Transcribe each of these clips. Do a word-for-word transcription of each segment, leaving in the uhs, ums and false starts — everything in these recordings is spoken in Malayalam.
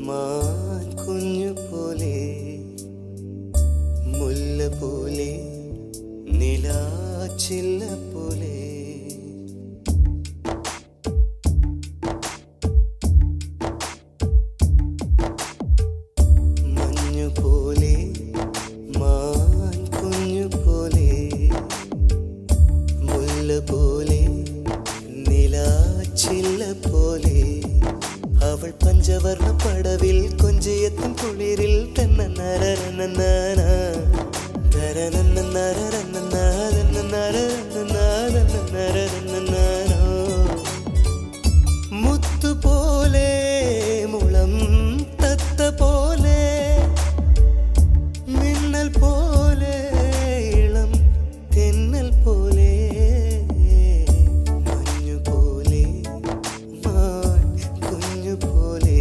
മാൻ കുഞ്ഞു പോലെ മുല്ല പോലെ നിലാച്ചില്ല പോലെ മഞ്ഞു പോലെ മാൻ കുഞ്ഞു പോലെ മുല്ല പോലെ നിലാച്ചില്ല പോലെ അവൾ പഞ്ചവർണ്ണ പടവിൽ കൊഞ്ചിയെത്തും കുളിരിൽ തന്നെ നരനന്നാന മുത്തുപോലെ മുളം തത്ത പോലെ മിന്നൽ പോലെ ഇളം തെന്നൽ പോലെ മഞ്ഞു പോലെ മാൻ കുഞ്ഞു പോലെ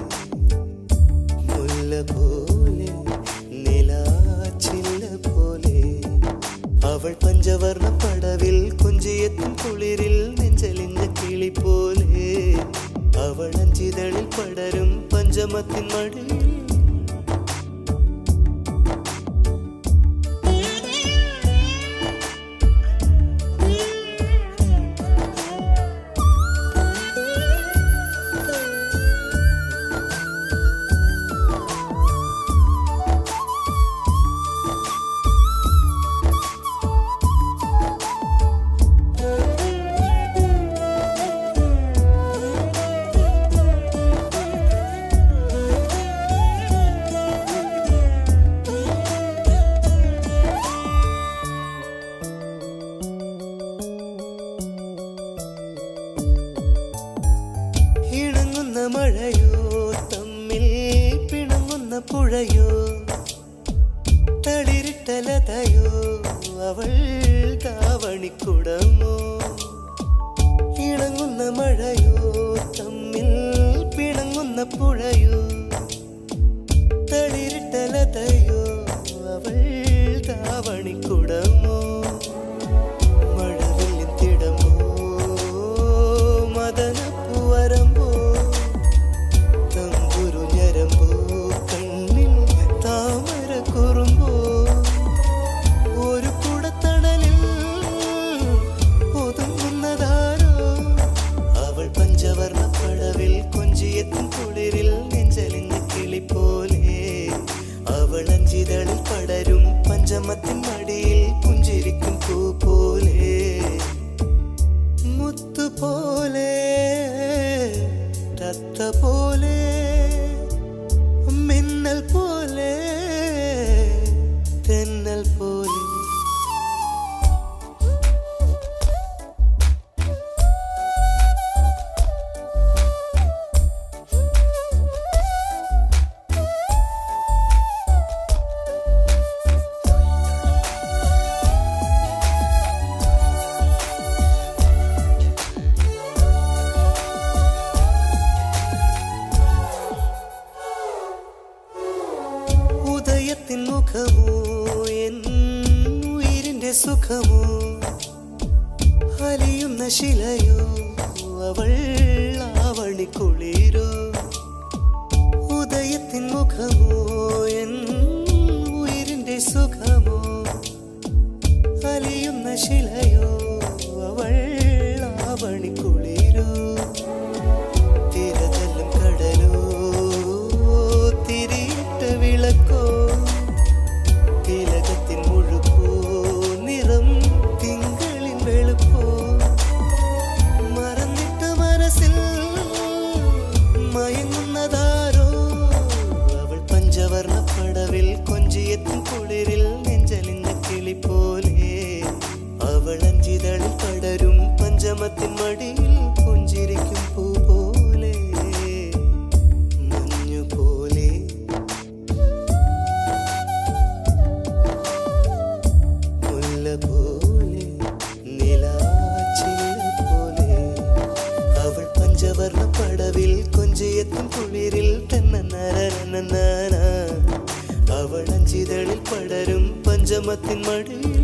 മുല്ല പോലെ നിലാച്ചില്ല പോലെ അവൾ പഞ്ചവർണ്ണ പടവിൽ കൊഞ്ചിയെത്തും കുളിരിൽ നെഞ്ചലിഞ്ഞ കിളി പോലെ അവൾ അഞ്ചിതളിൽ പടരും പഞ്ചമത്തിൻ മടിയിൽ മഴയോ തമ്മിൽ പിണങ്ങുന്ന പുഴയോ തളിരിട്ടലതയോ അവൾ താവണിക്കുടമോ ഇണങ്ങുന്ന മഴയോ തമ്മിൽ പിണങ്ങുന്ന പുഴയോ തളിരിട്ടലതയോ അവൾ താവണിക്കുടമോ മഴവില്ലിൻ തിടമോ മദനപ്പൂവരമ്പോ ഒരു കുടത്തണലിൽ ഒതുങ്ങുന്നതാരോ അവൾ പഞ്ചവർണ്ണ പടവിൽ കൊഞ്ചിയെത്തും കുളിരിൽ നെഞ്ചലിഞ്ഞ കിളി പോലെ അവൾ അഞ്ചിതളിൽ പടരും പഞ്ചമത്തിൻ മടിയിൽ പുഞ്ചിരിക്കും പൂ പോലെ മുത്തുപോലെ തത്ത പോലെ മിന്നൽ പോലെ തെന്നൽ പോലെ ഉദയത്തിൻ മുഖമോ എൻ ഉയിരിന്റെ സുഖമോ അലിയുന്ന ശിലയോ അവൾ ആവണിക്കുളിരോ ഉദയത്തിൻ മുഖമോ എൻ ഉയിരിന്റെ സുഖമോ അലിയുന്ന ശിലയോ അവൾ ആവണിക്കുളിരോ തിരതല്ലും കടലോ തിരിയിട്ട വിളക്കോ തിലകത്തിൻ മുഴുക്കോ നിറം തിങ്കളിൻ വെളുപ്പോ മറന്നിട്ട മനസ്സിൽ മയങ്ങുന്നതാരോ അവൾ പഞ്ചവർണ്ണ പടവിൽ കൊഞ്ചിയെത്തും കുളിരിൽ നെഞ്ചലിഞ്ഞ കിളി പോലെ അവൾ അഞ്ചിതളിൽ പടരും പഞ്ചമത്തിൻ മടിയിൽ പുഞ്ചിരിക്കും പൂ പോലെ മഞ്ഞു പോലെ മുല്ല പോലെ നിലാച്ചില്ല പോലെ അവൾ പഞ്ചവർണ്ണ പടവിൽ കൊഞ്ചിയെത്തും കുളിരിൽ തന്നെ നരനന്നാന അവൾ അഞ്ചിതളിൽ പടരും പഞ്ചമത്തിൻ മടിയിൽ